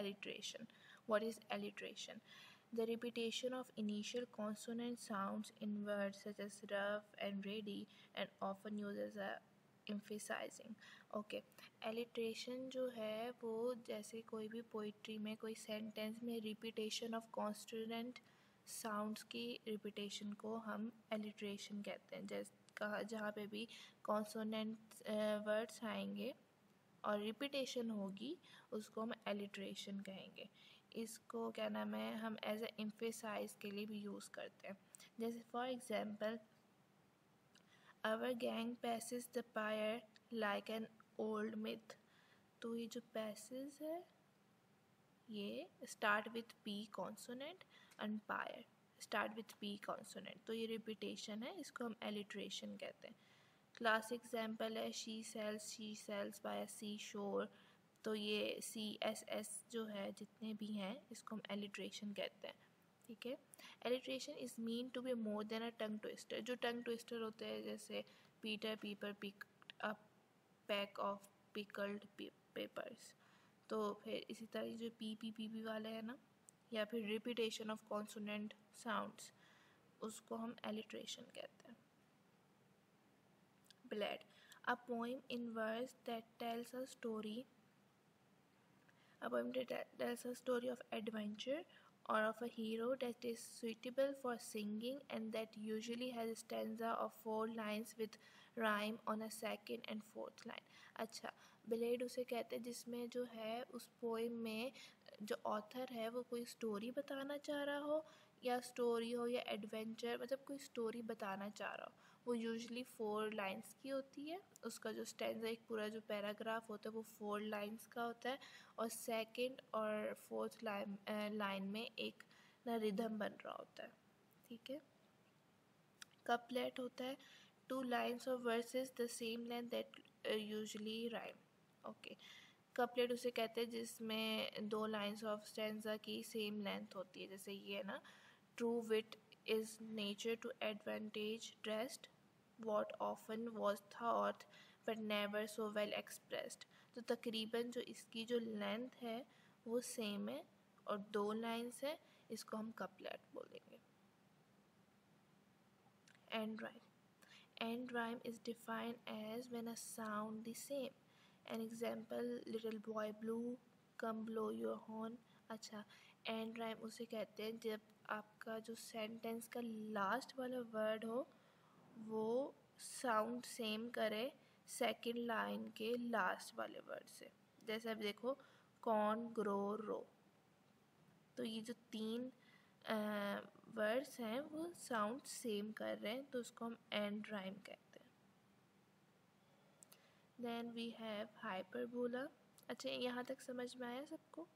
alliteration. What is alliteration? The repetition of initial consonant sounds in words such as rough and ready, and often used as a emphasizing. Okay, alliteration जो है वो जैसे कोई भी poetry में कोई sentence में रिपीटेशन ऑफ कॉन्स्टिट्यूएंट साउंड्स की रिपीटेशन को हम एलिट्रेशन कहते हैं। जैसे कहा जहाँ पे भी कॉन्सोनेंट वर्ड्स आएंगे और रिपीटेशन होगी उसको हम एलिट्रेशन कहेंगे। इसको क्या नाम है, हम एज ए एम्फेसाइज के लिए भी यूज़ करते हैं। जैसे for example, our gang paces the pyre like an old myth. तो ये जो पैसेस है ये start with P consonant, and pyre start with P consonant, तो ये रिपीटेशन है, इसको हम एलिट्रेशन कहते हैं। क्लासिक एग्जाम्पल है she sells by a sea shore. तो ये CSS जो है जितने भी हैं इसको हम एलिट्रेशन कहते हैं। ठीक है, alliteration is mean to be more than a tongue twister. जो टंग ट्विस्टर होते हैं जैसे Peter Piper picked up pack of pickled peppers, तो फिर इसी तरह जो पी वाले हैं ना, या फिर रिपीटेशन ऑफ कॉन्सोनेंट साउंड्स, उसको हम एलिट्रेशन कहते हैं। Bled, a poem in verse that tells a story. A poem that tells a story of adventure or of a hero that is suitable for singing and that usually has a stanza of 4 lines with rhyme on a second and fourth line. अच्छा, ballad उसे कहते हैं जिसमें जो है उस poem में जो ऑथर है वो कोई स्टोरी बताना चाह रहा हो, या स्टोरी हो या एडवेंचर, मतलब कोई स्टोरी बताना चाह रहा हो। वो यूजुअली 4 लाइन्स की होती है। उसका जो स्टैंजा, एक पूरा जो पैराग्राफ होता है वो 4 लाइन्स का होता है, और सेकंड और फोर्थ लाइन में एक ना रिदम बन रहा होता है। ठीक है, कपलेट होता है 2 lines of verses the same length that usually rhyme. Okay, couplet उसे कहते हैं जिसमें 2 लाइन्स ऑफ स्टैंजा की सेम लेंथ होती है। जैसे ये ना, true wit is nature to advantage dressed, what often was thought but never so well expressed। तो तकरीबन जो इसकी जो लेंथ है वो सेम है और 2 लाइन्स है, इसको हम कपलेट बोलेंगे। End rhyme. End rhyme is defined as when a sound the same. An example, little boy blue, come blow your horn। अच्छा, एंड राइम उसे कहते हैं जब आपका जो सेंटेंस का लास्ट वाला वर्ड हो वो साउंड सेम करे सेकंड लाइन के लास्ट वाले वर्ड से। जैसे अब देखो, कॉर्न ग्रो रो, तो ये जो 3 वर्ड्स हैं वो साउंड सेम कर रहे हैं, तो उसको हम एंड राइम कहते हैं। Then we have hyperbola. अच्छा, यहाँ तक समझ में आया सबको?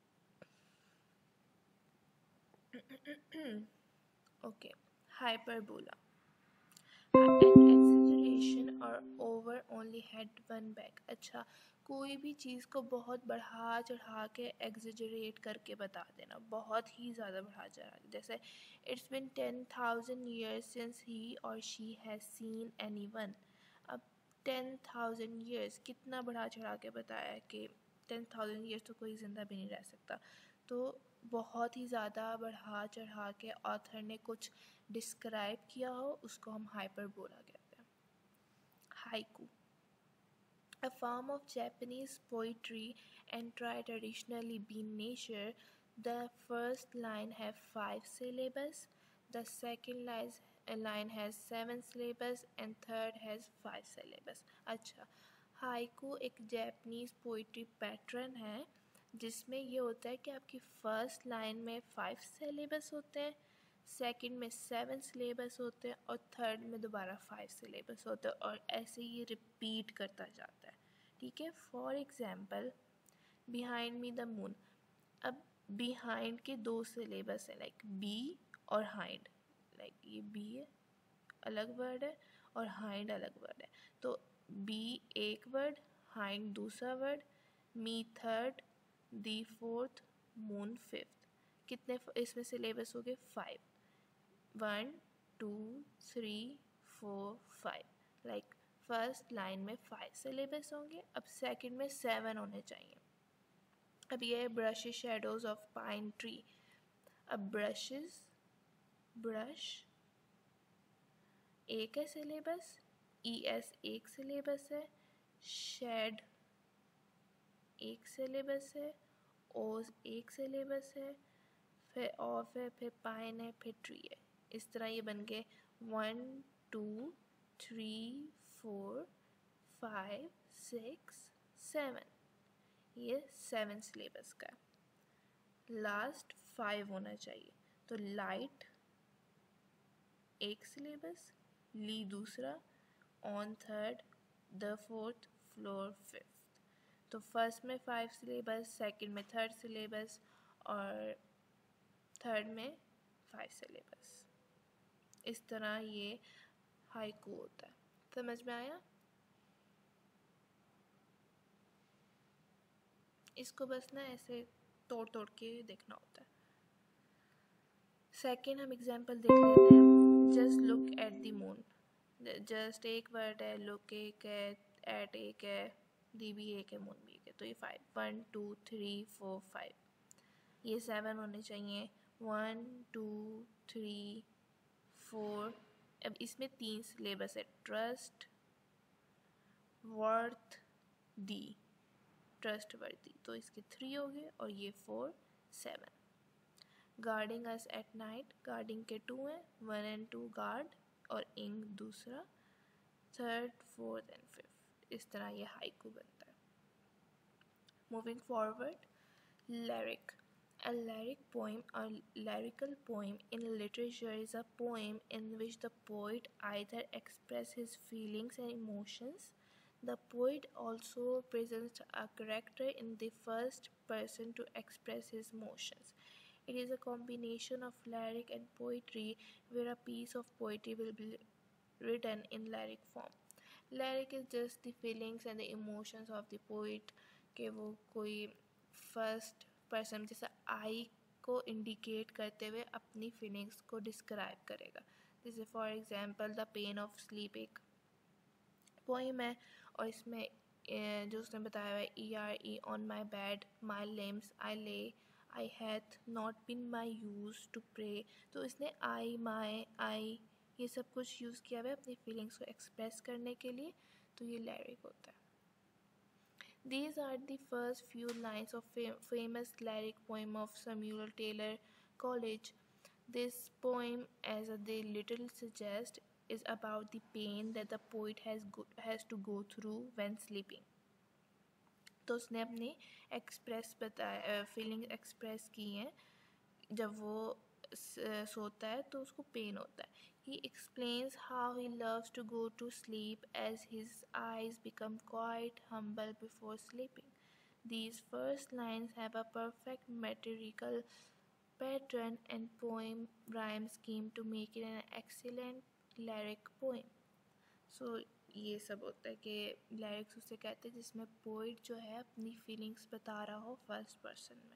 Okay, hyperbola. An exaggeration or over only had one back. अच्छा, कोई भी चीज़ को बहुत बढ़ा चढ़ा के एग्जेजरेट करके बता देना, बहुत ही ज़्यादा बढ़ा चढ़ा के। जैसे it's been 10,000 years since he or she has seen anyone। अब 10,000 years कितना बढ़ा चढ़ा के बताया कि 10,000 years तो कोई ज़िंदा भी नहीं रह सकता। तो बहुत ही ज़्यादा बढ़ा चढ़ा के ऑथर ने कुछ डिस्क्राइब किया हो उसको हम हाइपरबोला कहते हैं। Haiku, a form of Japanese poetry and traditionally been nature. The first line have 5 syllables, the second line has 7 syllables and third has 5 syllables। अच्छा, हाइकू एक जैपनीज़ पोइट्री पैटर्न है जिसमें ये होता है कि आपकी फर्स्ट लाइन में 5 सिलेबस होते हैं, सेकंड में 7 सिलेबस होते हैं और थर्ड में दोबारा 5 सिलेबस होते हैं, और ऐसे ही रिपीट करता जाता है। ठीक है, for example, behind me the moon. अब बिहाइंड के 2 सिलेबस हैं, लाइक बी और हाइंड। लाइक ये बी है, अलग वर्ड है, और हाइंड अलग वर्ड है। तो बी एक वर्ड, हाइंड दूसरा word, me third, the fourth, moon fifth. कितने इसमें सिलेबस हो गए? 5। 1 2 3 4 5। लाइक फर्स्ट लाइन में 5 सिलेबस होंगे, अब सेकंड में 7 होने चाहिए। अब ये है brushes shadows of pine tree. अब brushes, brush एक है सिलेबस, ES एक सिलेबस है, शेड एक सिलेबस है, ओज एक सिलेबस है, फिर ऑफ है, फिर पाइन है, फिर ट्री है. इस तरह ये बन गए 1 2 3 4 5 6 7. ये 7 सिलेबस का है. लास्ट 5 होना चाहिए. तो लाइट एक सिलेबस, ली दूसरा, on third, the fourth, floor fifth. तो फर्स्ट में 5 सिलेबस, सेकंड में थर्ड सिलेबस और थर्ड में 5 सिलेबस. इस तरह ये हाइकू होता है. समझ में आया? इसको बस ना ऐसे तोड़ तोड़ के देखना होता है. सेकंड हम एग्जांपल देख लेते हैं. Just look at the moon. Just एक वर्ड है, लुक एक है, एट एक है, दी भी एक है, मून भी एक है. तो ये 5 1 2 3 4 5. ये 7 होने चाहिए. 1 2 3 4. अब इसमें 3 सिलेबस है. ट्रस्ट, वर्थ, दी. ट्रस्ट वर्दी. तो इसके 3 हो गए और ये 4 7. Guarding us at night. Guarding के 2 हैं. 1 एंड 2 गार्ड और इंग दूसरा, थर्ड फोर्थ एंड फिफ्थ. इस तरह ये हाइकू बनता है. Moving forward. Lyric. A lyric poem or lyrical poem in literature is a poem in which the poet either expresses his feelings and emotions. The poet also presents a character in the first person to express his emotions. It is a combination of lyric and poetry where a piece of poetry will be written in lyric form. Lyric is just the feelings and the emotions of the poet कि वो कोई first person जैसे आई को indicate करते हुए अपनी feelings को describe करेगा. जैसे for example the pain of sleep एक पोइम है और इसमें जो उसने बताया हुआ है ERE on my bed my limbs I lay I hath not been my use to pray. तो इसने आई माई आई ये सब कुछ यूज़ किया हुआ है अपनी फीलिंग्स को एक्सप्रेस करने के लिए. तो ये लिरिक होता है. These are the first few lines of famous lyric poem of Samuel Taylor Coleridge. This poem, as the title suggests, is about the pain that the poet has to go through when sleeping. तो उसने अपनी feeling express की हैं. जब वो सोता है तो उसको पेन होता है. He explains how he loves to go to sleep as his eyes become quite humble before sleeping. These first lines have a perfect metrical pattern and poem rhyme scheme to make it an excellent lyric poem. So ये सब होता है कि lyrics उसे कहते हैं जिसमें poet जो है अपनी फीलिंग्स बता रहा हो फर्स्ट पर्सन में.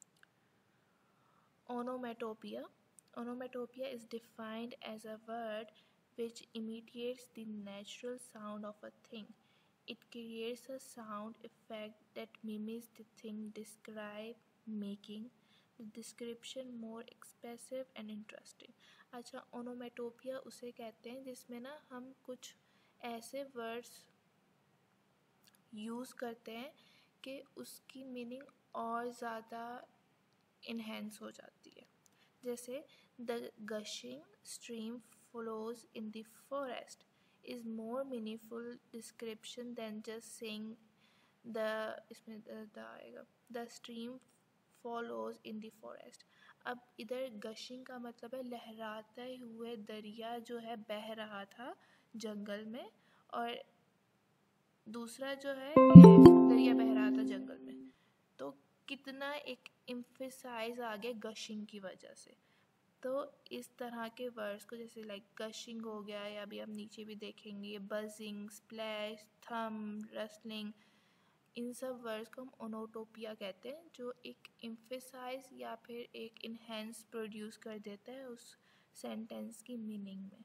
Onomatopoeia. Onomatopoeia is defined as a word which imitates the natural sound of a thing. It creates a sound effect that mimics the thing described, making the description more expressive and interesting. अच्छा, onomatopoeia उसे कहते हैं जिसमें ना हम कुछ ऐसे words use करते हैं कि उसकी मीनिंग और ज़्यादा इन्हेंस हो जाती है. जैसे the gushing stream flows in the forest is more meaningful description than just saying the. इसमें द आएगा. The stream follows in the forest. अब इधर गशिंग का मतलब है लहराते हुए दरिया जो है बह रहा था जंगल में, और दूसरा जो है दरिया बह रहा था जंगल में. तो कितना एक एम्फेसाइज आ गया गशिंग की वजह से. तो इस तरह के वर्ड्स को जैसे लाइक गशिंग हो गया, या अभी हम नीचे भी देखेंगे बजिंग, स्प्लैश, थम, रस्लिंग, इन सब वर्ड्स को हम ओनोटोपिया कहते हैं जो एक एम्फेसाइज या फिर एक इन्हेंस प्रोड्यूस कर देता है उस सेंटेंस की मीनिंग में.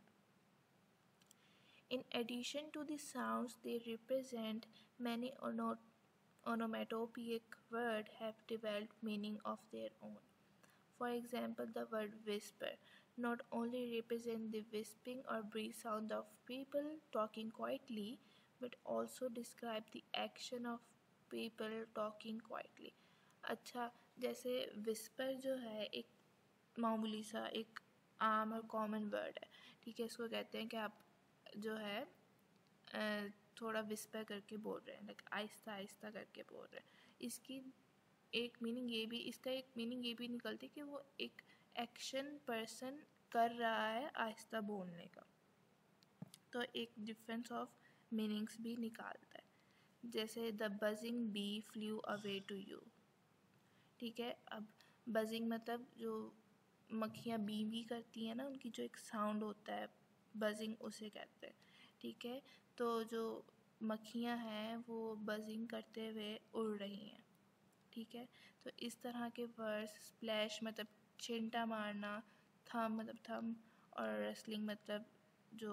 In addition to the sounds they represent, many onomatopoeic words have developed meaning of their own. For example, the word whisper not only represents the whispering or brief sound of people talking quietly, but also describe the action of people talking quietly. अच्छा, जैसे whisper जो है एक मामूली सा एक आम और कॉमन वर्ड है, ठीक है। इसको कहते हैं कि आप जो है थोड़ा विस्पर करके बोल रहे हैं, लाइक आहिस्ता आहिस्ता करके बोल रहे हैं। इसकी एक मीनिंग ये भी, इसका एक मीनिंग ये भी निकलती है कि वो एक एक्शन पर्सन कर रहा है आहिस्ता बोलने का, तो एक डिफरेंस ऑफ मीनिंग्स भी निकालता है। जैसे the buzzing bee flew away to you, ठीक है। अब बजिंग मतलब जो मक्खियाँ बी बी करती हैं ना, उनकी जो एक साउंड होता है बजिंग, उसे कहते हैं, ठीक है। तो जो मक्खियाँ हैं वो बजिंग करते हुए उड़ रही हैं, ठीक है। तो इस तरह के वर्ड्स, स्प्लैश मतलब छिंटा मारना, थम मतलब थम, और रेसलिंग मतलब जो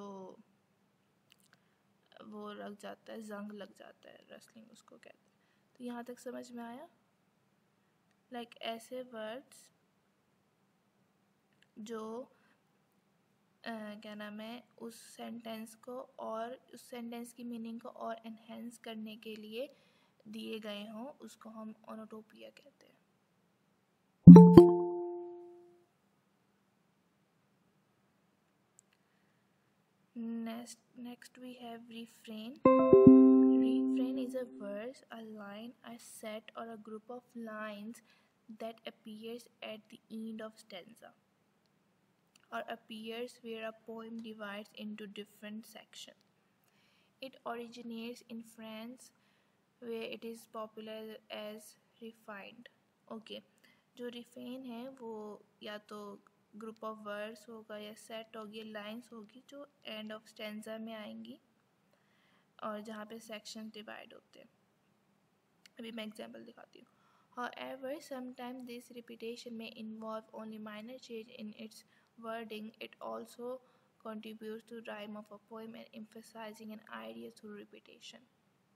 वो लग जाता है, जंग लग जाता है, रेसलिंग उसको कहते हैं। तो यहाँ तक समझ में आया? लाइक ऐसे वर्ड्स जो क्या नाम है, उस सेंटेंस को और उस सेंटेंस की मीनिंग को और एनहेंस करने के लिए दिए गए हों, उसको हम ओनोटोपिया कहते हैं। Next we have refrain. Refrain is a verse, a line, a set, or a group of lines that appears at the end of stanza, or appears where a poem divides into different sections. It originates in France, where it is popular as refined. Okay, जो refrain है वो या तो group of words होगा या set होगी, lines होगी जो एंड ऑफ स्टेंजा में आएंगी और जहाँ पे सेक्शन डिवाइड होते हैं। अभी मैं एग्जांपल दिखाती हूँ। However, sometimes this repetition may involve only minor change in its wording. It also contributes to rhyme of a poem and emphasizing an idea through repetition.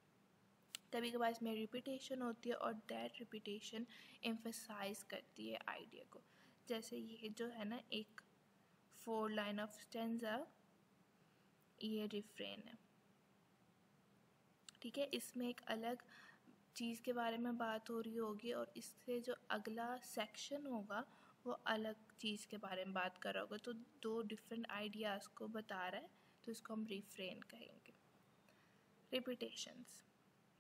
कभी कभार इसमें रिपीटेशन होती है और दैट रिपीटेशन एम्फसाइज करती है आइडिया को। जैसे ये जो है ना एक 4 लाइन ऑफ स्टेंजा, ये रिफ्रेन है, ठीक है। इसमें एक अलग चीज़ के बारे में बात हो रही होगी और इससे जो अगला सेक्शन होगा वो अलग चीज़ के बारे में बात कर रहा होगा, तो 2 डिफरेंट आइडियाज़ को बता रहा है, तो इसको हम रिफ्रेन कहेंगे। Repetitions,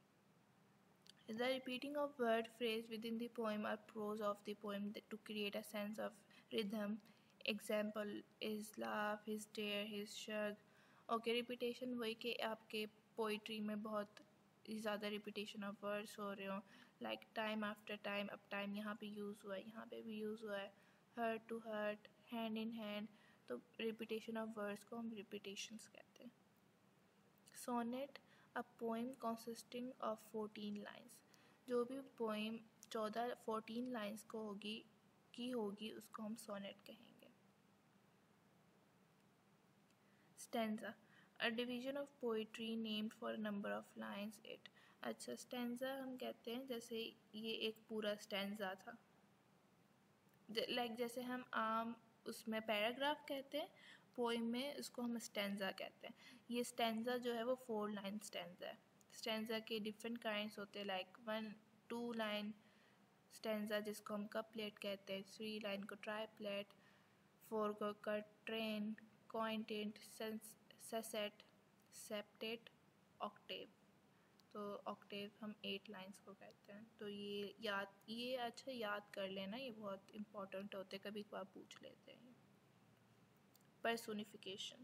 the repeating of word phrase within the poem or prose of the poem to create a sense of rhythm. Example is laugh, his dare, his shrug. Okay, repetition वही कि आपके पोइट्री में बहुत ज़्यादा repetition of words हो रहे हो, like time after time. अब टाइम यहाँ पे यूज़ हुआ है, यहाँ पे भी यूज़ हुआ है, heart to heart, hand in hand, तो रिपीटेशन ऑफ वर्ड्स को हम रिपीटेशंस कहते हैं। Sonnet, a poem consisting of 14 lines. जो भी पोएम 14 लाइन्स को होगी उसको हम सोनेट कहेंगे। Stanza, a division of poetry named for a number of lines it. अच्छा, स्टेंजा हम कहते हैं जैसे ये एक पूरा स्टेंजा था, लाइक जैसे हम आम उसमें पैराग्राफ कहते हैं, पोइम में उसको हम स्टेंजा कहते हैं। ये स्टेंजा जो है वो 4 लाइन स्टेंजा है। स्टेंजा के डिफरेंट काइंड्स होते हैं, लाइक 1-2 लाइन स्टेंजा जिसको हम कपलेट कहते हैं, 3 लाइन को ट्राइप्लेट, 4 को quatrain, quintet, sestet, septet, octave. तो ऑक्टेव हम 8 लाइंस को कहते हैं। तो ये अच्छा याद कर लेना, ये बहुत इम्पोर्टेंट होते, कभी कभार पूछ लेते हैं। personification,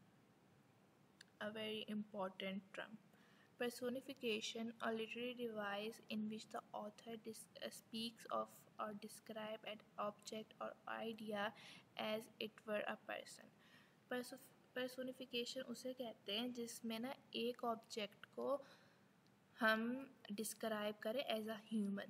a very important term. Personification, a literary device in which the author speaks of or describes an object or idea as it were a person. Personification उसे कहते हैं जिसमें ना एक ऑब्जेक्ट को हम डिस्क्राइब करें as a human.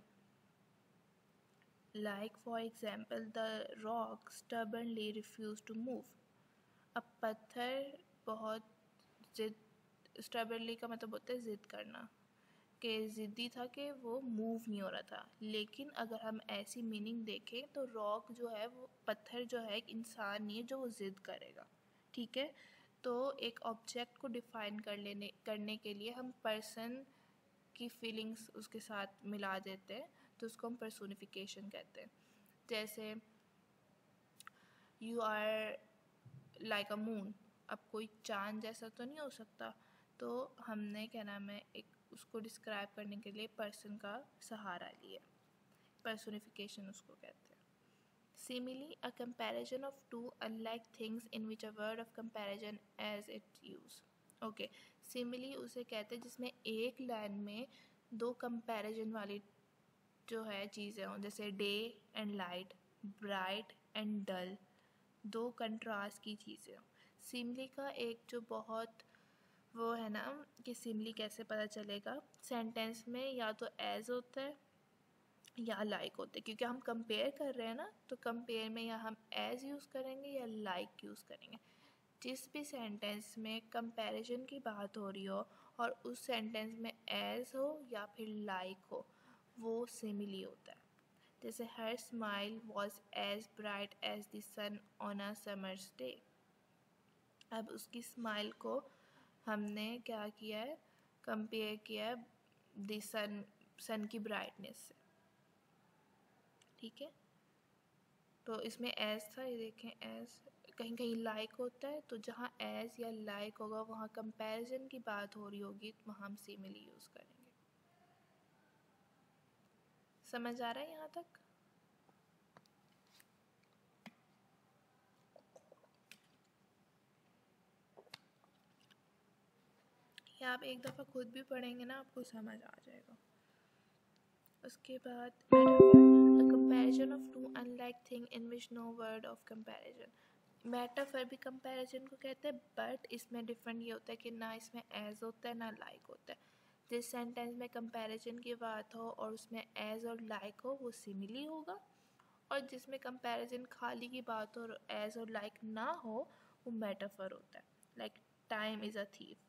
Like for example, the rock stubbornly refuse to move. अब पत्थर बहुत जिद, स्टबर्नली का मतलब होता है ज़िद करना, के ज़िद्दी था कि वो मूव नहीं हो रहा था। लेकिन अगर हम ऐसी मीनिंग देखें तो रॉक जो है वो पत्थर जो है एक इंसान नहीं है जो वो ज़िद करेगा। ठीक है, तो एक ऑब्जेक्ट को डिफ़ाइन करने के लिए हम पर्सन की फीलिंग्स उसके साथ मिला देते हैं, तो उसको हम पर्सोनिफिकेशन कहते हैं। जैसे you are like a moon, अब कोई चांद जैसा तो नहीं हो सकता, तो हमने क्या नाम है एक उसको डिस्क्राइब करने के लिए पर्सन का सहारा लिया, पर्सोनिफिकेशन उसको कहते हैं। Simile a comparison of two unlike things in which a word of comparison as it use. Okay, simile उसे कहते हैं जिसमें एक लाइन में दो कंपैरिजन वाली जो है चीज़ें हों, जैसे day and light, bright and dull, दो कंट्रास्ट की चीज़ें हों। सिमिली का एक जो बहुत वो है ना कि सिमिली कैसे पता चलेगा, सेंटेंस में या तो एज होता है या लाइक होता है, क्योंकि हम कंपेयर कर रहे हैं ना, तो कंपेयर में या हम एज यूज़ करेंगे या लाइक यूज़ करेंगे। जिस भी सेंटेंस में कंपैरिजन की बात हो रही हो और उस सेंटेंस में एज हो या फिर लाइक हो, वो सिमिली होता है। जैसे her smile was as bright as the sun on a summer's day. अब उसकी स्माइल को हमने क्या किया है, कंपेयर किया है द सन की ब्राइटनेस से। ठीक है, तो इसमें एज था, ये देखें एज, कहीं कहीं लाइक होता है, तो जहाँ एज या लाइक होगा वहाँ कंपैरिजन की बात हो रही होगी, तो वहाँ हम सिमिली यूज़ करेंगे। समझ आ रहा है यहाँ तक? या आप एक दफ़ा खुद भी पढ़ेंगे ना, आपको समझ आ जाएगा। उसके बाद a comparison of two unlike thing in which no word of comparison। Metaphor भी कंपैरिजन को कहते हैं, बट इसमें डिफरेंट ये होता है कि ना इसमें एज होता है ना लाइक होता है। जिस सेंटेंस में कंपैरिजन की बात हो और उसमें एज और लाइक हो वो सिमिली होगा, और जिसमें कंपैरिजन खाली की बात हो और एज और लाइक ना हो वो मेटाफर होता है, like time is a thief.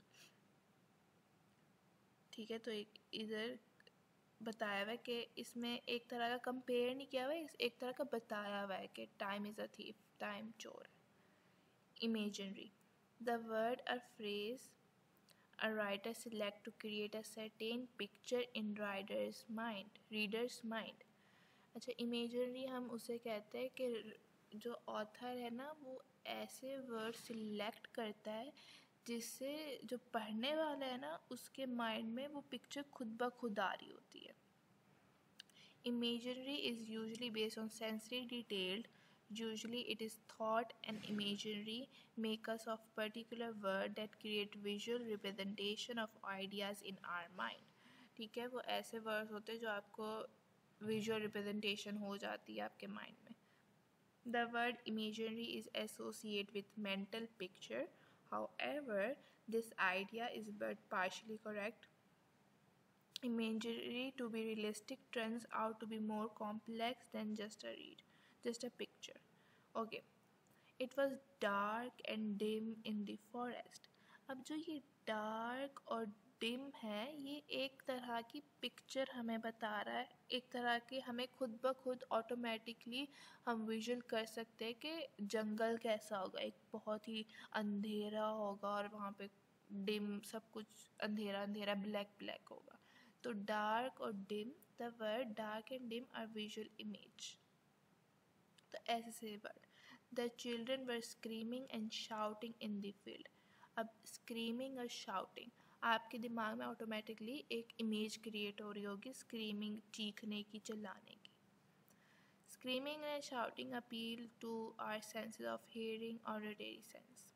ठीक है, तो इधर बताया हुआ है कि इसमें एक तरह का कंपेयर नहीं किया हुआ है, एक तरह का बताया हुआ है कि time is a thief, time चोर है। Imaginary, the word or phrase a writer select to create a certain picture in reader's mind। अच्छा, इमेजनरी हम उसे कहते हैं कि जो ऑथर है ना वो ऐसे वर्ड सिलेक्ट करता है जिससे जो पढ़ने वाला है ना उसके माइंड में वो पिक्चर खुद ब खुद आ रही होती है। Imagery is usually based on sensory detail. Usually it is thought and imagery make us of particular word that create visual representation of ideas in our mind। ठीक है, वो ऐसे वर्ड्स होते हैं जो आपको विजुअल रिप्रेजेंटेशन हो जाती है आपके माइंड में। The word imagery is associated with mental picture. However, this idea is but partially correct. Imagery to be realistic turns out to be more complex than just a picture. Okay, it was dark and dim in the forest। अब जो ये dark और dim है ये एक तरह की picture हमें बता रहा है, एक तरह के हमें खुद ब खुद ऑटोमेटिकली हम विजुअल कर सकते हैं कि जंगल कैसा होगा, एक बहुत ही अंधेरा होगा और वहाँ पे डिम, सब कुछ अंधेरा अंधेरा ब्लैक ब्लैक होगा। तो डार्क और dim, the word dark and dim are visual image. तो ऐसे से word, the children were screaming and shouting in the field. अब स्क्रीमिंग और शाउटिंग, आपके दिमाग में ऑटोमेटिकली एक इमेज क्रिएट हो रही होगी, स्क्रीमिंग चीखने की, चिल्लाने की। Screaming and shouting appeal to our senses of hearing auditory sense.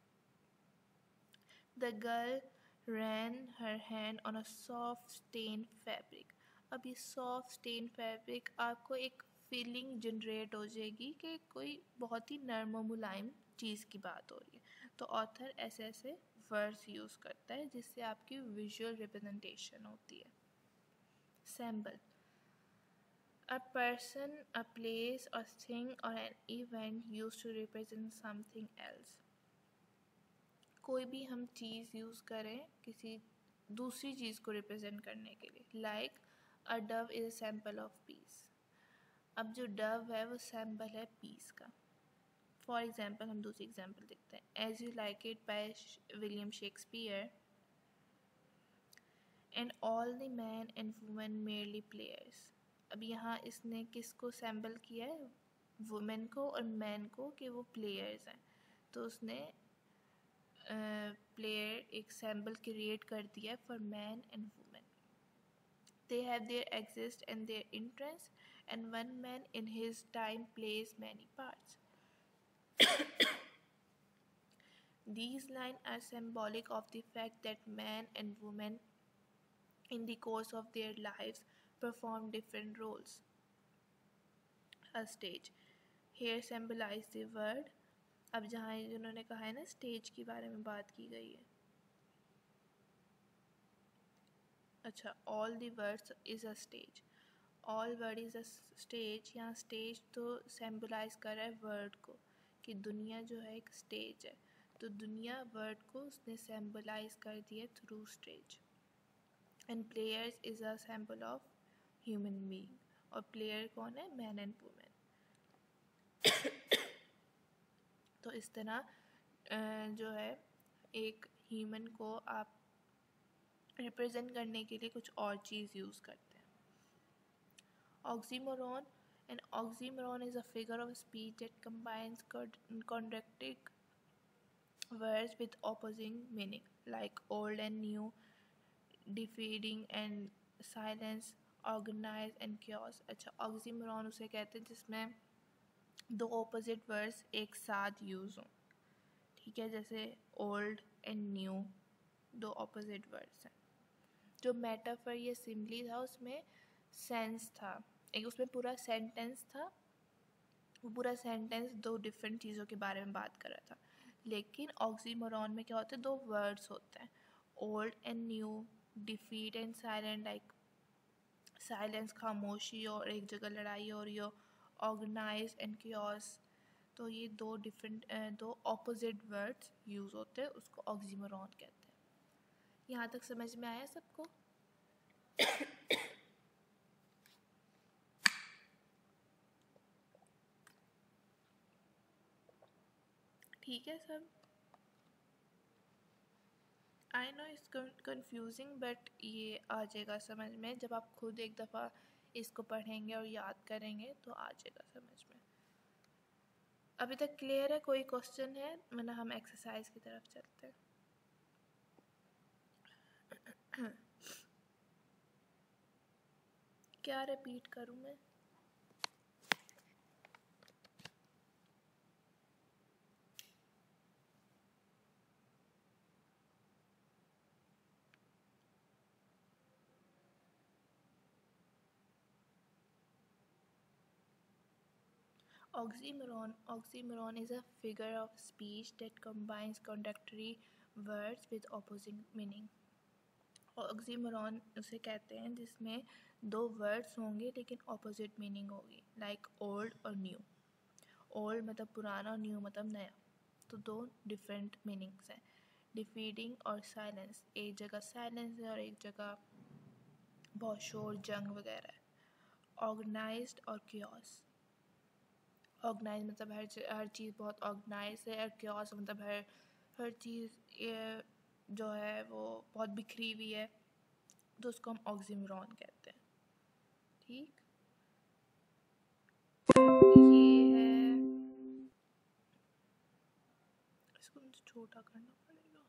The girl ran her hand on a soft stained fabric। अब ये soft stained fabric आपको एक फीलिंग जनरेट हो जाएगी कि कोई बहुत ही नर्म और मुलायम चीज़ की बात हो रही है। तो ऑथर ऐसे ऐसे वर्ड्स यूज़ करता है जिससे आपकी विजुअल रिप्रेजेंटेशन होती है। Symbol, a person, a place or thing or an event used to represent something else। कोई भी हम चीज़ यूज़ करें किसी दूसरी चीज़ को रिप्रेजेंट करने के लिए, like a dove is a symbol of peace. अब जो डव है वो सैम्पल है पीस का। फॉर एग्जाम्पल हम दूसरी एग्जाम्पल देखते हैं, as you like it by William Shakespeare and all the men and women merely players. अब यहाँ इसने किसको सैम्पल किया है, वुमेन को और मैन को, कि वो प्लेयर्स हैं। तो उसने प्लेयर एक सैम्पल क्रिएट कर दिया for men and women. They have their exist and their interests, and one man in his time plays many parts. These lines are symbolic of the fact that man and woman in the course of their lives perform different roles. A stage here symbolize the word। अब जहाँ इन्होंने कहा है ना stage के बारे में बात की गई है, अच्छा, all the words is a stage, all word is a stage. यहाँ स्टेज तो सिंबलाइज कर रहा है वर्ड को, कि दुनिया जो है एक स्टेज है, तो दुनिया वर्ड को उसने सिंबलाइज कर दिया through stage. And players is a symbol of human being, और प्लेयर कौन है, मैन एंड वुमेन। तो इस तरह जो है एक ह्यूमन को आप रिप्रेजेंट करने के लिए कुछ और चीज़ यूज़ करते हैं। Oxymoron. An oxymoron is a figure of speech that combines contradictory words with opposing meaning, like old and new, defeating and silence, organize and chaos। अच्छा, oxymoron उसे कहते हैं जिसमें दो opposite words एक साथ यूज़ हों, ठीक है, जैसे old and new दो opposite words हैं। जो मेटाफर या सिम्बली था उसमें सेंस था, एक उसमें पूरा सेंटेंस था, वो पूरा सेंटेंस दो डिफरेंट चीज़ों के बारे में बात कर रहा था। लेकिन ऑक्सीमोरॉन में क्या होता है, दो वर्ड्स होते हैं, old and new, defeat and silent, like silence खामोशी और एक जगह लड़ाई हो रही हो, ऑर्गेनाइज एंड क्योस। तो ये दो डिफरेंट दो ऑपोजिट वर्ड्स यूज़ होते हैं, उसको ऑक्सीमोरॉन कहते हैं। यहाँ तक समझ में आया सबको? ठीक है सब? I know it's confusing, but ये आ जाएगा समझ में जब आप खुद एक दफ़ा इसको पढ़ेंगे और याद करेंगे, तो आ जाएगा समझ में। अभी तक क्लियर है? कोई क्वेश्चन है? वरना हम एक्सरसाइज की तरफ चलते हैं। क्या रिपीट करूँ मैं? Oxymoron is a figure of speech that combines contradictory words with opposing meaning. Oxymoron उसे कहते हैं जिसमें दो वर्ड्स होंगे लेकिन ऑपोजिट मीनिंग होगी, लाइक ओल्ड और न्यू। ओल्ड मतलब पुराना और न्यू मतलब नया, तो दो डिफरेंट मीनिंग्स हैं। डिफीटिंग और साइलेंस, एक जगह साइलेंस है और एक जगह बहुत शोर जंग वगैरह है। ऑर्गेनाइज्ड और क्योस, ऑर्गेनाइज मतलब हर चीज़ बहुत ऑर्गेनाइज है, और क्योस मतलब हर चीज़ जो है वो बहुत बिखरी हुई है, तो उसको हम ऑक्सीमोरॉन कहते हैं। ठीक, ये है, इसको मुझे छोटा करना पड़ेगा।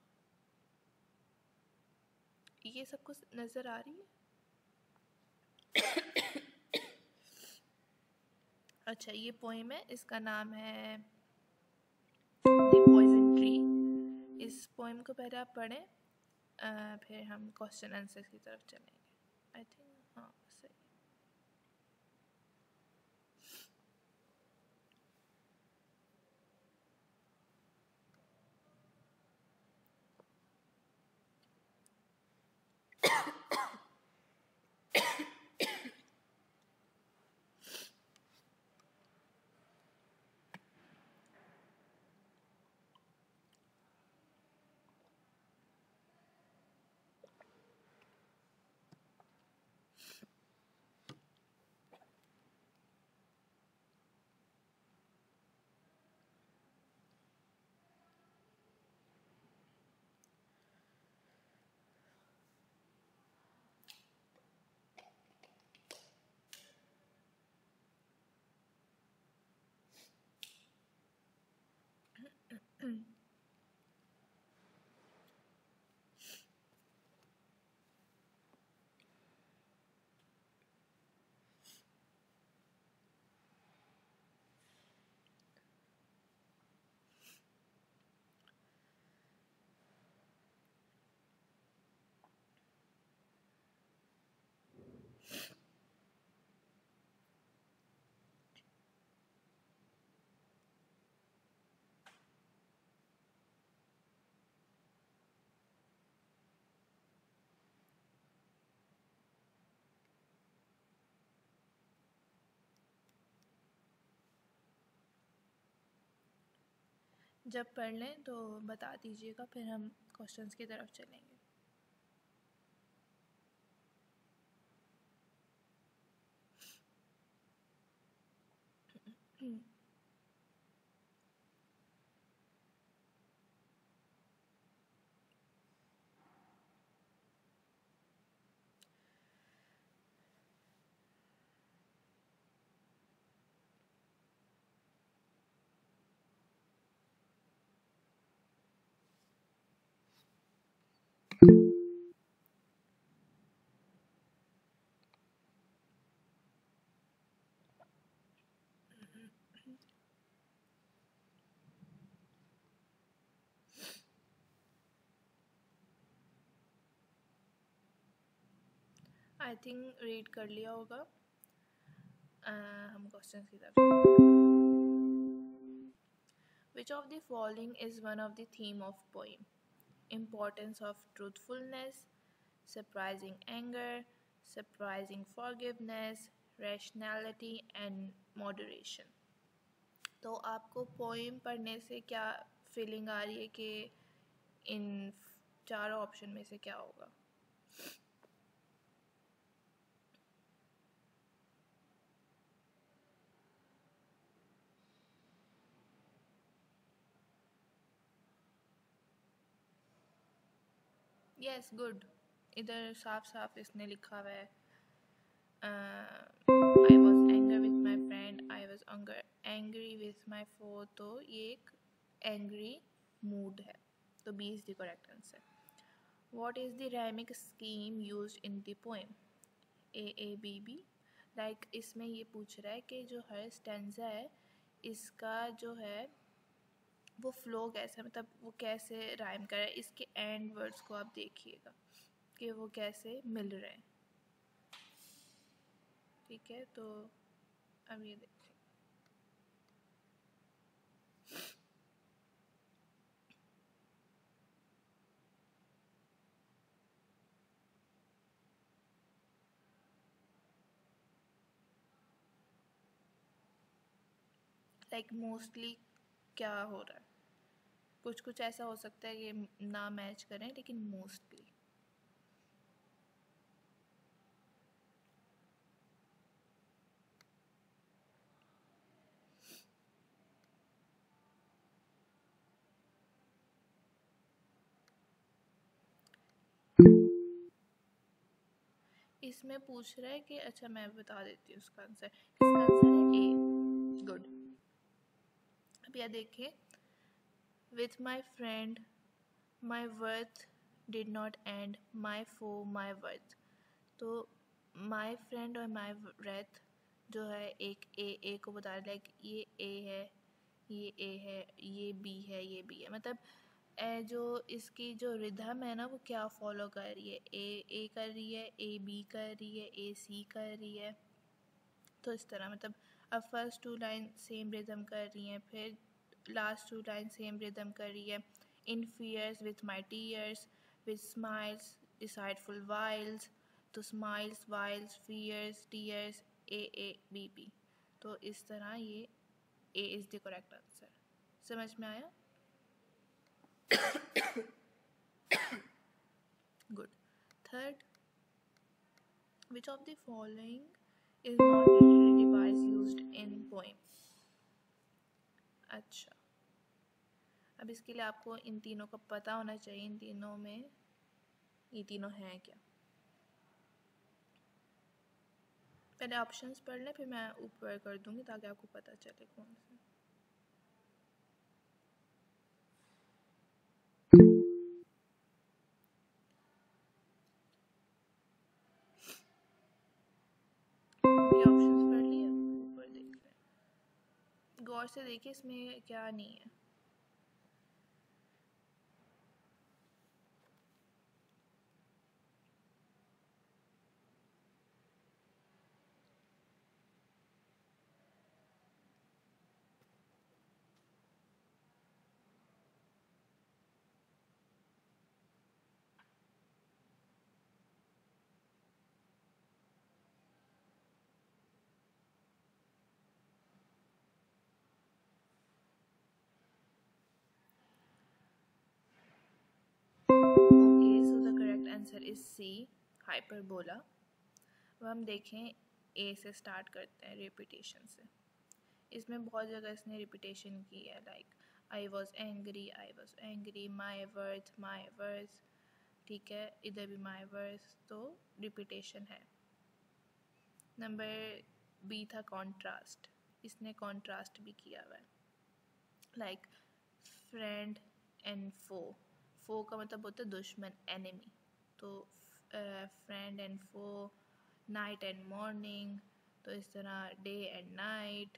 ये सबको नज़र आ रही है? अच्छा, ये पोएम है, इसका नाम है द पॉइजन ट्री। इस पोएम को पहले आप पढ़ें, फिर हम क्वेश्चन आंसर की तरफ चलेंगे। आई थिंक हाँ सही। जब पढ़ लें तो बता दीजिएगा, फिर हम क्वेश्चंस की तरफ चलेंगे। आई थिंक रीड कर लिया होगा। हम क्वेश्चन की तरफ। Which of the following is one of the theme of poem? Importance of truthfulness, surprising anger, surprising forgiveness, rationality and moderation। तो आपको पोइम पढ़ने से क्या फीलिंग आ रही है कि इन चारों ऑप्शन में से क्या होगा? Yes good. इधर साफ साफ इसने लिखा हुआ है I was anger with my friend, I was angry with my foe, तो ये एक एंग्री मूड है, तो B is the correct answer. What is the rhyming scheme used in the poem? A B B. Like इसमें ये पूछ रहा है कि जो हर स्टेंजा है इसका जो है वो फ्लो कैसे, मतलब वो कैसे राइम कर रहा है, इसके एंड वर्ड्स को आप देखिएगा कि वो कैसे मिल रहे हैं। ठीक है, तो अब ये देखिए लाइक मोस्टली क्या हो रहा है, कुछ कुछ ऐसा हो सकता है कि ना मैच करें, लेकिन मोस्टली इसमें पूछ रहा है कि, अच्छा मैं बता देती हूँ उसका आंसर। इसका आंसर है ए। गुड। अब यह देखिए, with my friend my wrath did not end, my foe my wrath. तो माई फ्रेंड और माई वर्थ जो है एक ए को बता रहा है, लाइक ये ए है, ये ए है, ये बी है, ये बी है। मतलब जो इसकी जो रिदम है ना वो क्या फॉलो कर रही है, ए कर रही है, ए बी कर रही है, ए सी कर रही है। तो इस तरह मतलब अब first two line same rhythm कर रही हैं, फिर last two line same rhythm कर रही है। In fears with my tears, with smiles deceitful wiles, तो smiles wiles fears tears, A B B. तो इस तरह ये A is the correct answer. समझ में आया? Good. Third, which of the following is not literary device used in poem? अच्छा, अब इसके लिए आपको इन तीनों का पता होना चाहिए, इन तीनों में ये तीनों हैं क्या। पहले ऑप्शंस पढ़ लें, फिर मैं ऊपर कर दूंगी ताकि आपको पता चले कौन से। गौर से देखिए इसमें क्या नहीं है। Okay, so the correct answer is C, hyperbola. अब हम देखें, ए से स्टार्ट करते हैं, रिपीटेशन से। इसमें बहुत जगह इसने रिपीटेशन की है, like I was angry, my wrath, ठीक है, इधर भी माई वर्थ, तो रिपीटेशन है। नंबर बी था कॉन्ट्रास्ट, इसने कॉन्ट्रास्ट भी किया हुआ है, like friend and foe. Foe का मतलब होता है दुश्मन, एनिमी, तो friend and foe, night and morning, तो इस तरह डे एंड नाइट,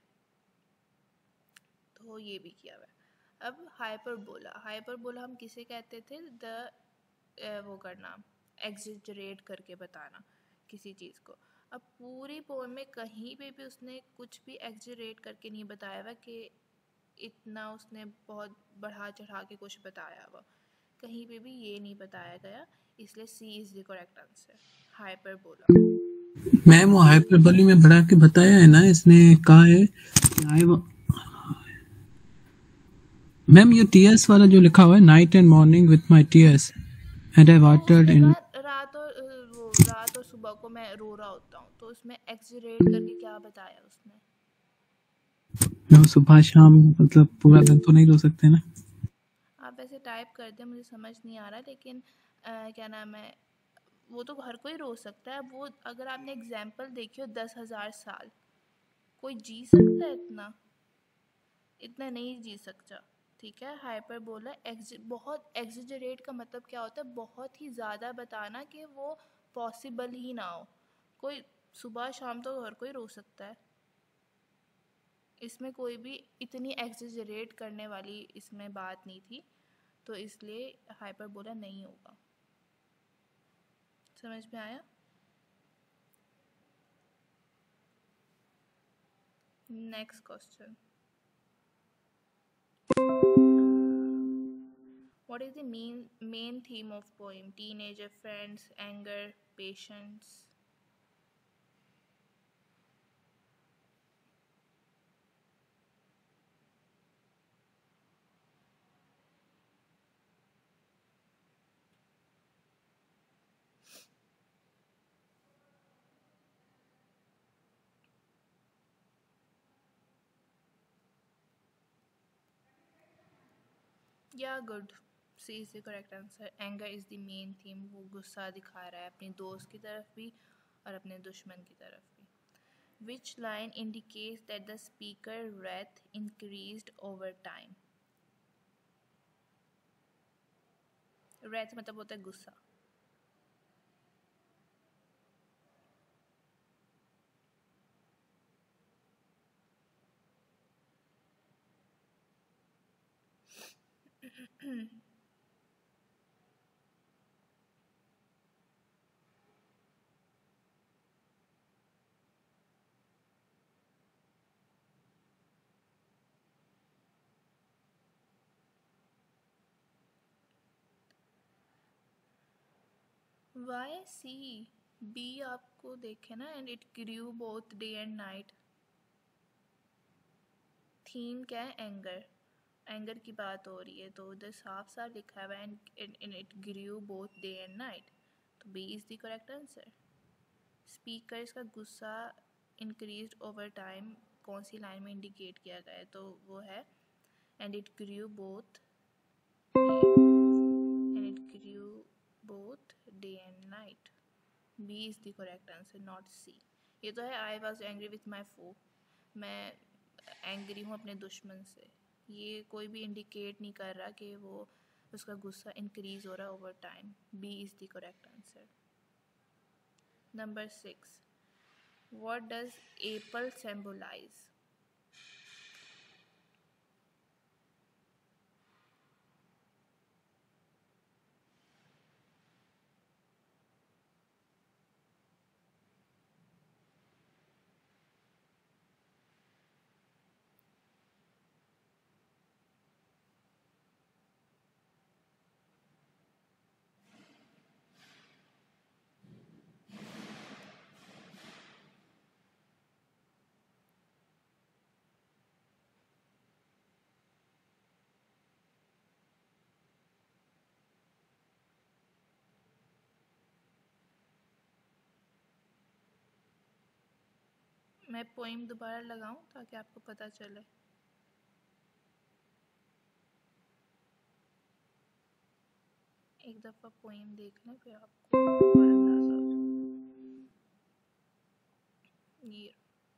तो ये भी किया हुआ है। अब हाइपरबोला हम किसे कहते थे? वो करना, एग्जिजरेट करके बताना किसी चीज़ को। अब पूरी पोएम में कहीं पे भी उसने कुछ भी एग्जिजरेट करके नहीं बताया हुआ कि इतना उसने बहुत बढ़ा चढ़ा के कुछ बताया हुआ, कहीं पे भी ये नहीं बताया गया, इसलिए C is the correct answer, hyperbola. Ma'am वो हाइपरबोली में बढ़ा के बताया है ना, इसने कहा है आई मैम ये टीएस वाला जो लिखा हुआ है, night and morning with my tears and I watered उसने इन, कहा रात और सुबह को मैं रो रहा होता हूँ, तो उसमें एग्जिजरेट करके क्या बताया उसने? मैं सुबह शाम मतलब पूरा दिन तो नहीं रो सकते ना। आप ऐसे टाइप कर दें, मुझे समझ नहीं आ रहा, लेकिन क्या नाम है, वो तो हर कोई रो सकता है। वो अगर आपने एग्जाम्पल देखी हो 10,000 साल, कोई जी सकता है इतना? इतना नहीं जी सकता, ठीक है। हाइपर बोला बहुत एग्जिजरेट का मतलब क्या होता है? बहुत ही ज़्यादा बताना कि वो पॉसिबल ही ना हो। कोई सुबह शाम तो हर कोई रो सकता है, इसमें कोई भी इतनी एग्जिजरेट करने वाली इसमें बात नहीं थी, तो इसलिए हाइपर बोला नहीं होगा। समझ में आया? Next question, what is the main theme of poem? Teenager, friends, anger, patience? या good, C is the correct answer. Anger is the main theme, वो गुस्सा दिखा रहा है अपने दोस्त की तरफ भी और अपने दुश्मन की तरफ भी। Which line indicates that the speaker wrath increased over time? wrath मतलब होता है गुस्सा। Y C? बी आपको देखे ना, and it grew both day and night. Theme क्या है? एंगर, एंगर की बात हो रही है, तो उधर साफ साफ लिखा हुआ है and it grew both day and night, तो B is the correct answer. Speaker's का गुस्सा इंक्रीज ओवर टाइम कौन सी लाइन में इंडिकेट किया गया है? तो वो है and it grew both, and it grew both day and night, B is the correct answer, not C. ये तो है I was angry with my foe, मैं एंग्री हूँ अपने दुश्मन से, ये कोई भी इंडिकेट नहीं कर रहा कि वो उसका गुस्सा इंक्रीज हो रहा है over time. B is the correct answer. Number 6, what does apple symbolize? मैं पोइम दोबारा लगाऊं ताकि आपको पता चले। एक दफ़ा पोइम देख लें फिर आपको और अंदाज़ा हो जाए। ये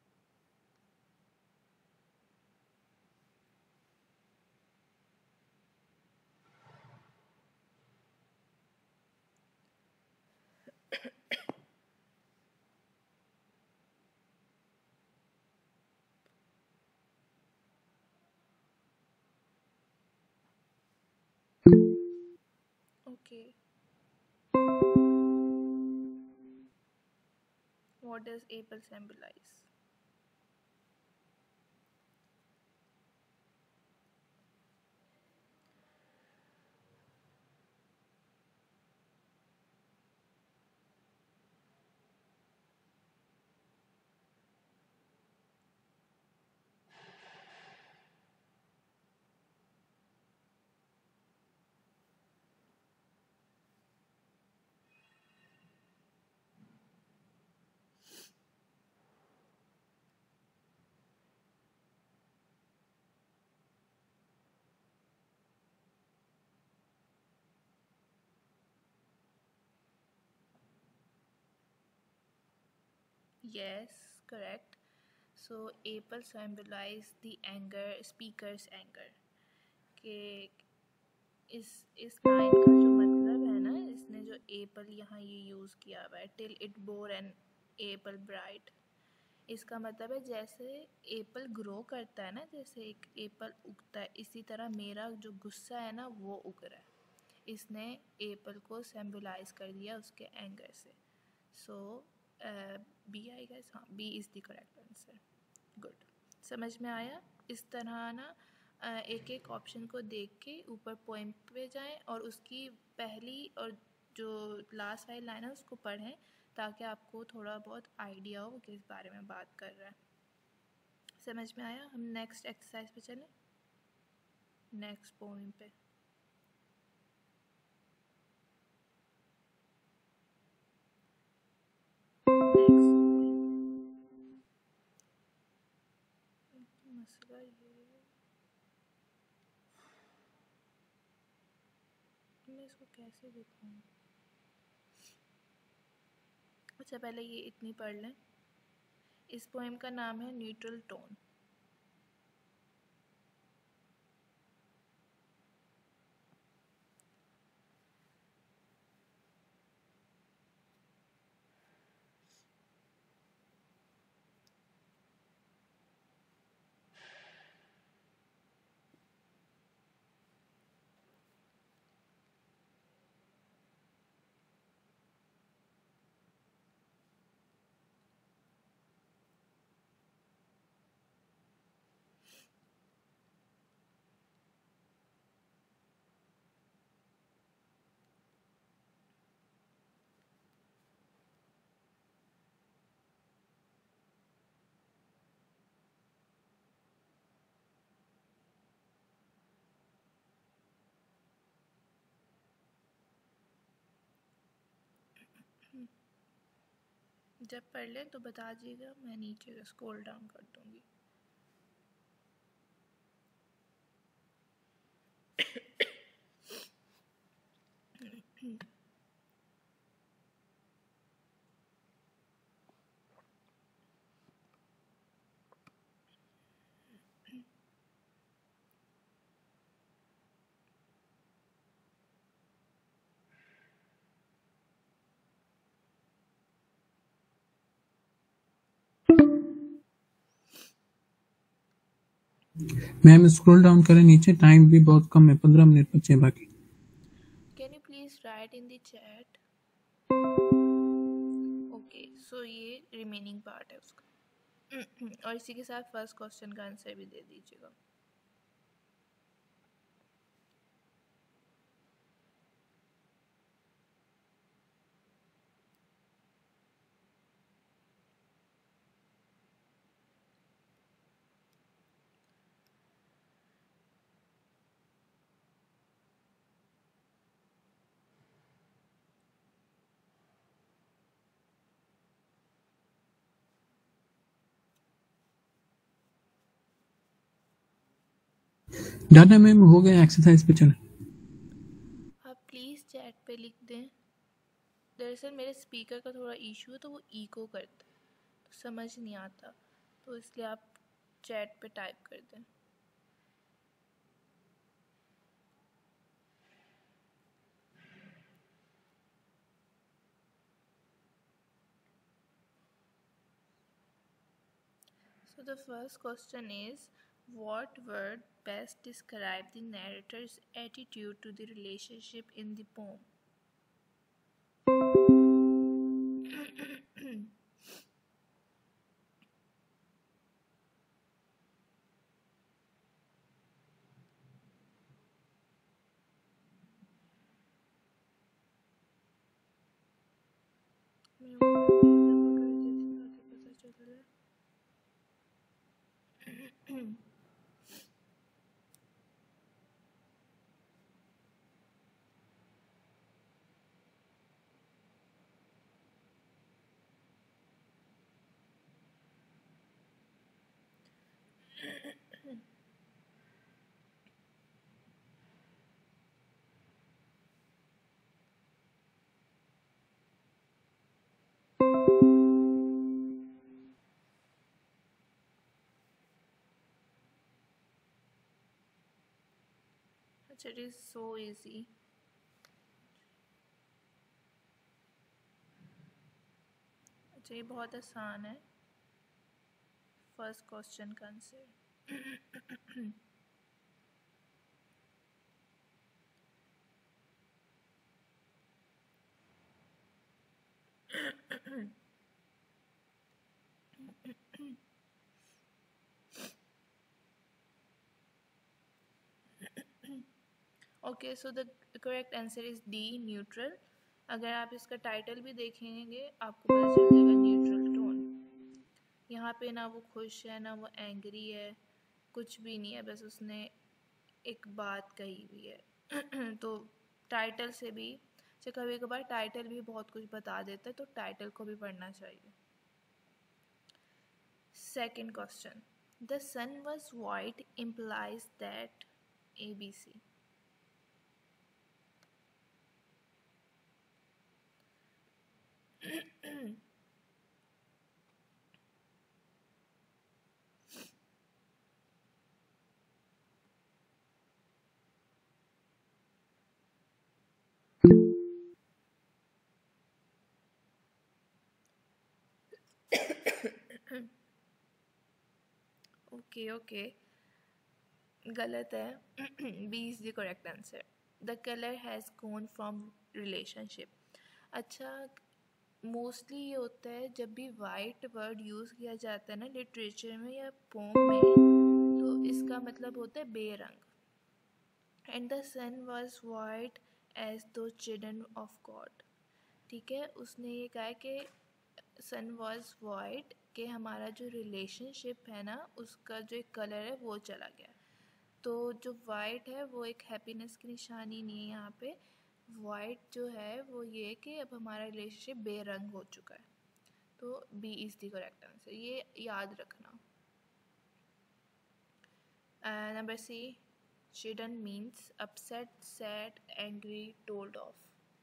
okay. What does apple symbolize? Yes, correct. So apple symbolize the anger, speaker's anger. कि इस लाइन का जो मतलब है ना, इसने जो एपल यहाँ ये यूज़ किया हुआ है, till it bore an apple bright, इसका मतलब है जैसे एप्पल ग्रो करता है ना, जैसे एक एप्पल उगता है, इसी तरह मेरा जो गुस्सा है ना वो उग रहा है। इसने एप्पल को सिंबलाइज कर दिया उसके एंगर से। सो बी आई गेस, हाँ B is the correct answer. Good, समझ में आया। इस तरह ना एक एक ऑप्शन को देख के ऊपर पोएम पे जाएं और उसकी पहली और जो लास्ट वाली लाइन है उसको पढ़ें ताकि आपको थोड़ा बहुत आइडिया हो किस बारे में बात कर रहा है। समझ में आया। हम नेक्स्ट एक्सरसाइज पे चलें, नेक्स्ट पोएम पे। मसला ये मैं इसको कैसे दिखाऊं। अच्छा पहले ये इतनी पढ़ लें। इस पोएम का नाम है न्यूट्रल टोन। जब पढ़ लें तो बता दीजिएगा, मैं नीचे स्क्रॉल डाउन कर दूँगी। मैम स्क्रॉल डाउन करें नीचे, टाइम भी बहुत कम है, 15 मिनट बचे हैं बाकी। Can you please write in the chat. Okay, so ये रिमेनिंग पार्ट है उसका। और इसी के साथ फर्स्ट क्वेश्चन का आंसर भी दे दीजिएगा। डाटा मैम हो गया, एक्सरसाइज पे चले। आप प्लीज़ चैट पे लिख दें। दरअसल मेरे स्पीकर का थोड़ा इशू है तो वो इको करता है, तो समझ नहीं आता, तो इसलिए आप चैट पे टाइप कर दें। So the first question is, what word best describe the narrator's attitude to the relationship in the poem? मैं वो डबल कर देती हूँ ताकि पता चल जाए। It is so easy. अच्छा, ये बहुत आसान है। फर्स्ट क्वेश्चन का answer. Okay, so the correct answer is D, neutral. अगर आप इसका टाइटल भी देखेंगे आपको पता चल जाएगा न्यूट्रल टोन। यहाँ पे ना वो खुश है ना वो एंग्री है, कुछ भी नहीं है, बस उसने एक बात कही हुई है। तो टाइटल से भी, कभी कभार टाइटल भी बहुत कुछ बता देता है, तो टाइटल को भी पढ़ना चाहिए। Second question, the sun was white implies that ABC. Okay okay, गलत है। B is the correct answer. The colour has gone from relationship. अच्छा, मोस्टली ये होता है जब भी वाइट वर्ड यूज़ किया जाता है ना लिटरेचर में या पोम में, तो इसका मतलब होता है बेरंग। And the sun was white as though children of God. ठीक है, उसने ये कहा कि सन वॉज वाइट, कि हमारा जो रिलेशनशिप है ना उसका जो एक कलर है वो चला गया। तो जो वाइट है वो एक हैप्पीनेस की निशानी नहीं है यहाँ पे। वाइट जो है वो ये कि अब हमारा रिलेशनशिप बेरंग हो चुका है। तो B is the correct answer, ये याद रखना। Number C, children means upset, sad, angry, told off.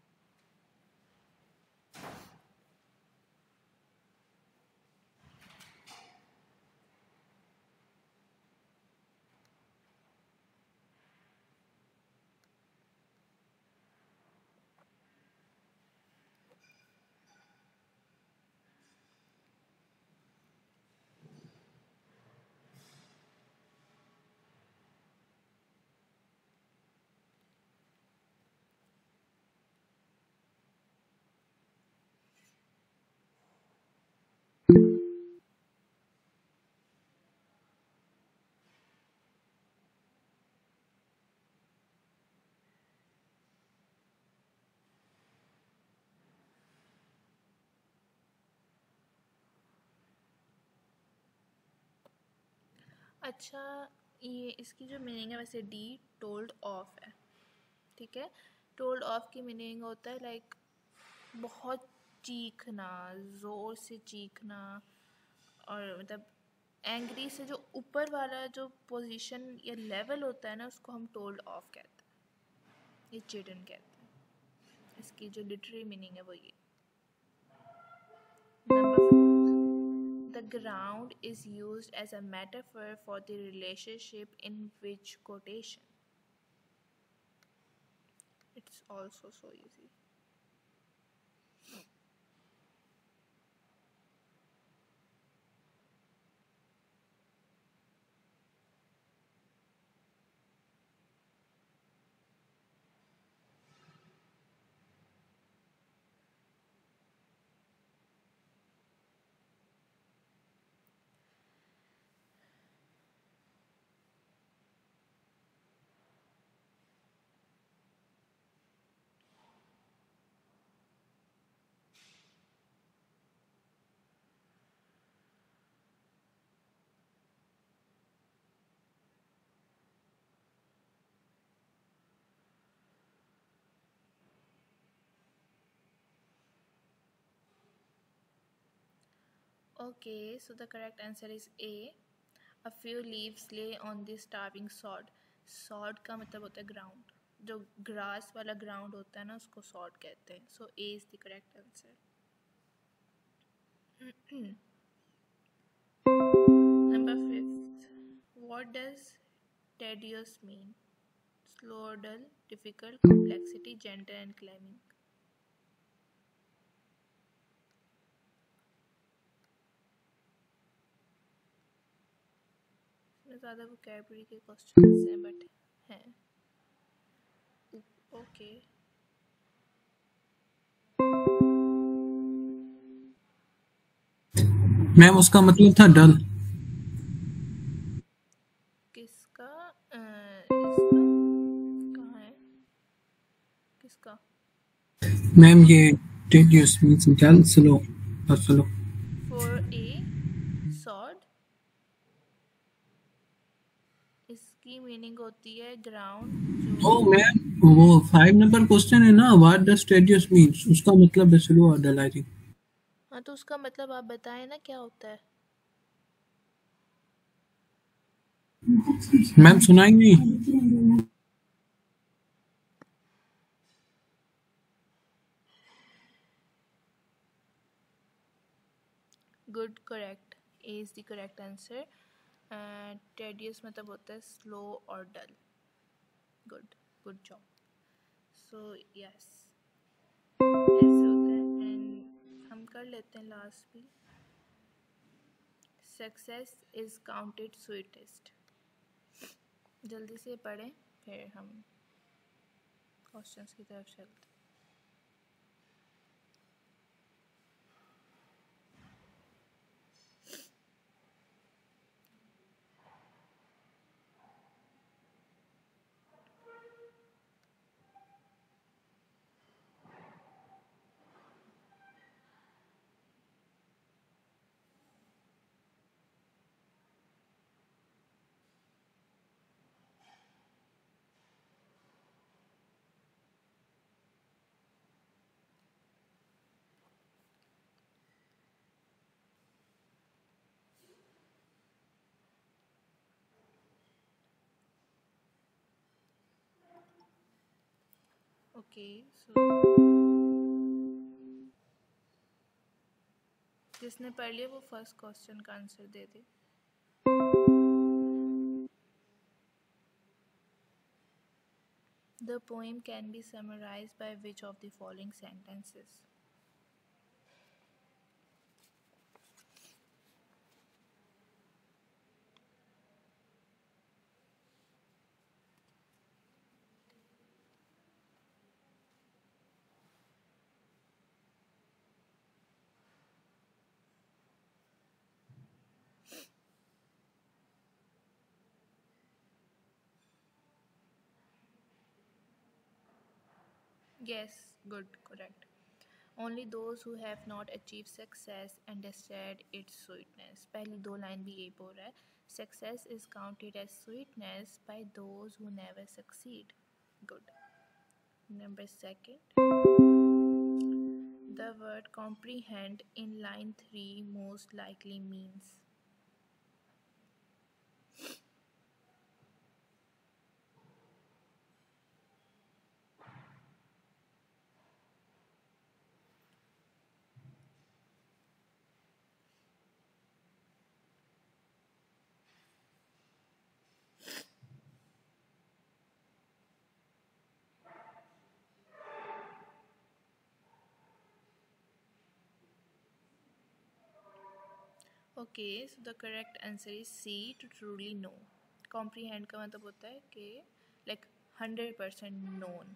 अच्छा, ये इसकी जो मीनिंग है वैसे डी, टोल्ड ऑफ है। ठीक है, टोल्ड ऑफ की मीनिंग होता है लाइक बहुत चीखना, ज़ोर से चीखना, और मतलब एंग्री से जो ऊपर वाला जो पोजीशन या लेवल होता है ना, उसको हम टोल्ड ऑफ कहते हैं, ये चिडन कहते हैं। इसकी जो लिटरेरी मीनिंग है वो ये। Number 4, the ground is used as a metaphor for the relationship in which quotation. It's also so easy. Okay, so the correct answer is A. A few leaves lay on the starving sod. Sod का मतलब होता है ground. जो grass वाला ground होता है ना, उसको sod कहते हैं. So A is the correct answer. Number 5. What does tedious mean? Slow or dull, difficult, complexity, gentle and climbing. इसमें ज़्यादा vocabulary के questions हैं, but हैं. Okay. मैम उसका मतलब था डल। किसका? इसका कहाँ है? किसका? मैम ये tedious means dull, slow और slow। For A, sod. इसकी मीनिंग होती है ग्राउंड ओ जो मैम वो 5 नंबर क्वेश्चन है ना, व्हाट डज tedious मीन्स, उसका मतलब है स्लो और डल आई थिंक। हाँ, तो उसका मतलब आप बताएं ना क्या होता है। मैम सुना ही नहीं। Good, correct. A is the correct answer. Tedious मतलब होता है स्लो और dull. Good, good job. So yes, ऐसे होता है। एंड हम कर लेते हैं लास्ट भी। Success is counted sweetest. जल्दी से पढ़ें, फिर हम क्वेश्चंस की तरफ चलते हैं। ओके, सो जिसने पढ़ लिया वो फर्स्ट क्वेश्चन का आंसर दे दे। The poem can be summarized by which of the following sentences? Yes, good, correct. Only those who have not achieved success understand its sweetness. पहली दो लाइन भी यही बोल रहा है। Success is counted as sweetness by those who never succeed. Good. Number 2. The word comprehend in line 3 most likely means. Okay, so the correct answer is C, to truly know. Comprehend का मतलब होता है कि like 100% known.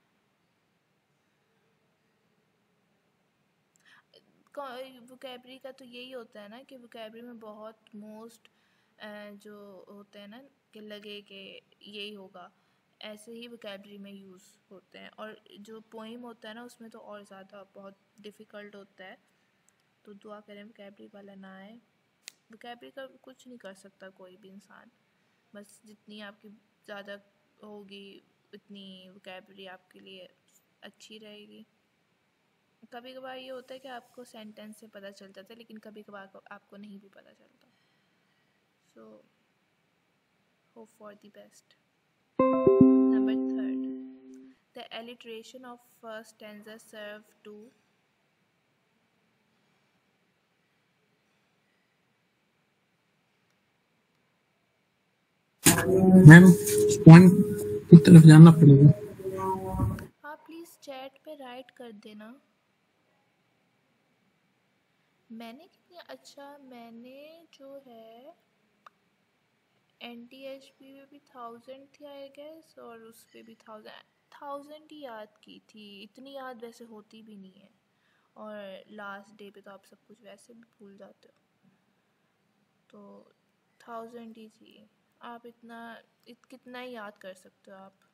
Vocabulary का तो यही होता है ना कि वोकेबरी में बहुत मोस्ट जो होते हैं ना कि लगे कि यही होगा, ऐसे ही वोकेबरी में यूज़ होते हैं। और जो पोइम होता है ना उसमें तो और ज़्यादा बहुत डिफ़िकल्ट होता है। तो दुआ करें वोकेबरी वाला ना आए। वोकेबरी का कुछ नहीं कर सकता कोई भी इंसान, बस जितनी आपकी ज़्यादा होगी उतनी वोकेबरी आपके लिए अच्छी रहेगी। कभी कभार ये होता है कि आपको सेंटेंस से पता चल जाता है, लेकिन कभी कभार आपको नहीं भी पता चलता। So hope for the best. Number 3, द alliteration of first stanza serve to ma'am point की तरफ जाना पड़ेगा। आप प्लीज़ चैट पे राइट कर देना। मैंने कितनी अच्छा, मैंने जो है NTHP में भी 1000 थी आई गेस, और उस पर भी 1000 ही याद की थी। इतनी याद वैसे होती भी नहीं है, और लास्ट डे पे तो आप सब कुछ वैसे भी भूल जाते हो। तो 1000 ही थी। आप कितना ही याद कर सकते हो आप।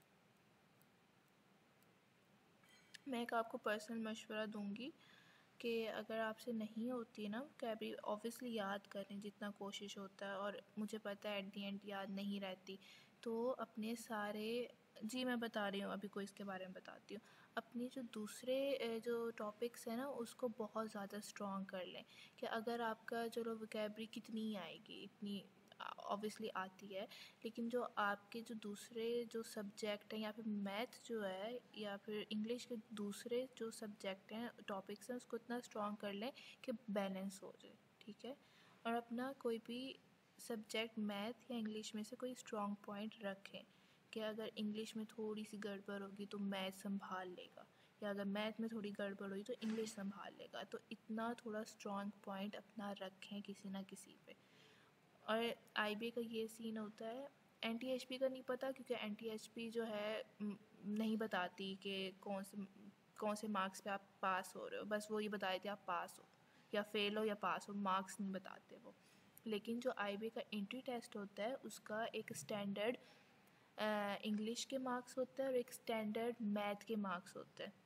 मैं एक आपको पर्सनल मशवरा दूंगी कि अगर आपसे नहीं होती ना कैबरी, ऑब्वियसली याद करें जितना कोशिश होता है, और मुझे पता है एट दी एंड याद नहीं रहती, तो अपने सारे, जी मैं बता रही हूँ अभी को इसके बारे में बताती हूँ, अपनी जो दूसरे जो टॉपिक्स हैं ना उसको बहुत ज़्यादा स्ट्रॉन्ग कर लें। कि अगर आपका चलो वोकेबरी कितनी ही आएगी, इतनी ऑब्वियसली आती है, लेकिन जो आपके जो दूसरे जो सब्जेक्ट हैं या फिर मैथ जो है या फिर इंग्लिश के दूसरे जो सब्जेक्ट हैं, टॉपिक्स हैं, उसको इतना स्ट्रॉन्ग कर लें कि बैलेंस हो जाए। ठीक है, और अपना कोई भी सब्जेक्ट मैथ या इंग्लिश में से कोई स्ट्रॉन्ग पॉइंट रखें कि अगर इंग्लिश में थोड़ी सी गड़बड़ होगी तो मैथ संभाल लेगा, या अगर मैथ में थोड़ी गड़बड़ हुई तो इंग्लिश संभाल लेगा। तो इतना थोड़ा स्ट्रॉन्ग पॉइंट अपना रखें किसी ना किसी पे। और IB का ये सीन होता है, NTHP का नहीं पता, क्योंकि NTHP जो है नहीं बताती कि कौन से मार्क्स पे आप पास हो रहे हो, बस वो ये बता देती आप पास हो या फेल हो या पास हो, मार्क्स नहीं बताते वो। लेकिन जो IB का एंट्री टेस्ट होता है उसका एक स्टैंडर्ड इंग्लिश के मार्क्स होते हैं और एक स्टैंडर्ड मैथ के मार्क्स होते हैं।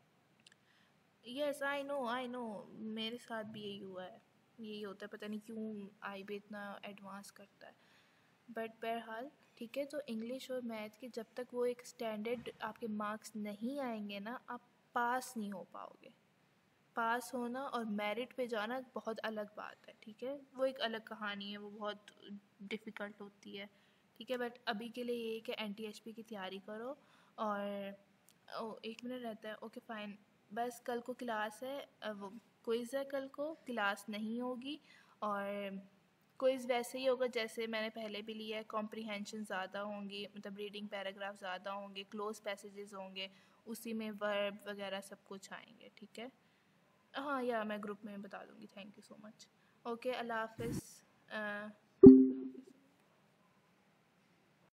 यस आई नो, मेरे साथ भी यही हुआ है, यही होता है, पता नहीं क्यों IB इतना एडवांस करता है। बट बहरहाल ठीक है, तो इंग्लिश और मैथ के जब तक वो एक स्टैंडर्ड आपके मार्क्स नहीं आएंगे ना, आप पास नहीं हो पाओगे। पास होना और मेरिट पे जाना बहुत अलग बात है। ठीक है, वो एक अलग कहानी है, वो बहुत डिफ़िकल्ट होती है। ठीक है, बट अभी के लिए ये है कि NTHP की तैयारी करो। और 1 मिनट रहता है, ओके फ़ाइन। बस कल को क्लास है, वो क्विज़ है, कल को क्लास नहीं होगी। और क्विज़ वैसे ही होगा जैसे मैंने पहले भी लिया है, कॉम्प्रीहेंशन ज़्यादा होंगी, मतलब रीडिंग पैराग्राफ ज़्यादा होंगे, क्लोज पैसेजेस होंगे, उसी में वर्ब वगैरह सब कुछ आएंगे। ठीक है, हाँ, या मैं ग्रुप में बता दूँगी। Thank you so much. Okay, अल्लाह हाफ़िज़।